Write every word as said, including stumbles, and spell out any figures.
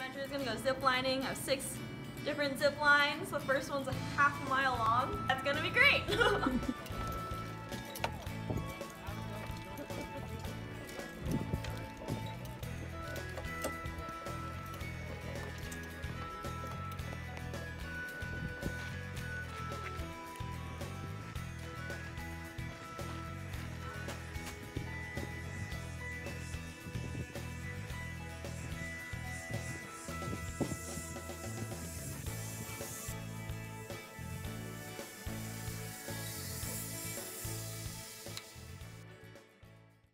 adventure is gonna go zip lining. I have six different zip lines. The first one's a half a mile long. That's gonna be great.